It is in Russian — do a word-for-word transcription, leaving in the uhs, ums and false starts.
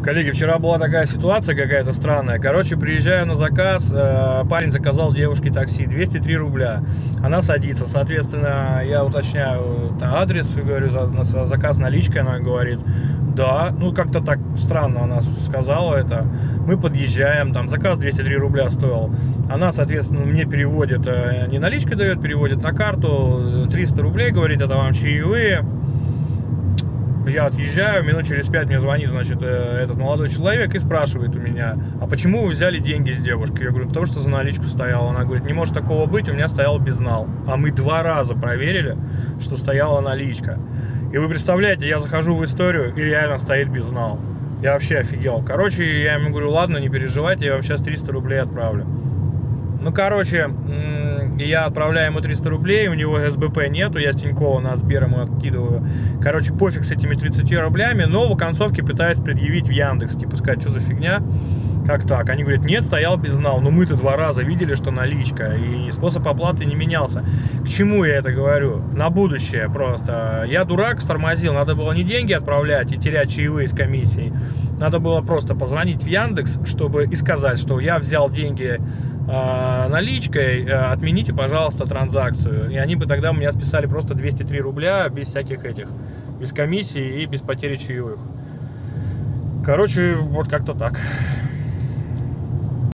Коллеги, вчера была такая ситуация какая-то странная. Короче, приезжаю на заказ, э, парень заказал девушке такси, двести три рубля. Она садится, соответственно, я уточняю адрес, говорю, за, за заказ наличкой, она говорит, да. Ну, как-то так странно она сказала это. Мы подъезжаем, там заказ двести три рубля стоил. Она, соответственно, мне переводит, э, не наличкой дает, переводит на карту триста рублей, говорит, это вам чаевые. Я отъезжаю, минут через пять мне звонит, значит, этот молодой человек и спрашивает у меня, а почему вы взяли деньги с девушкой? Я говорю, потому что за наличку стояла. Она говорит, не может такого быть, у меня стоял безнал. А мы два раза проверили, что стояла наличка. И вы представляете, я захожу в историю, и реально стоит безнал. Я вообще офигел. Короче, я ему говорю, ладно, не переживайте, я вам сейчас триста рублей отправлю. Ну, короче, я отправляю ему триста рублей, у него эс бэ пэ нету, я с Тинькова на Сбер ему откидываю. Короче, пофиг с этими тридцатью рублями, но в концовке пытаюсь предъявить в Яндекс, типа сказать, что за фигня, как так. Они говорят, нет, стоял безнал, но мы-то два раза видели, что наличка, и способ оплаты не менялся. К чему я это говорю? На будущее просто. Я дурак, стормозил, надо было не деньги отправлять и терять чаевые с комиссией, надо было просто позвонить в Яндекс, чтобы и сказать, что я взял деньги э, наличкой, э, отмените, пожалуйста, транзакцию. И они бы тогда у меня списали просто двести три рубля без всяких этих, без комиссии и без потери чаевых. Короче, вот как-то так.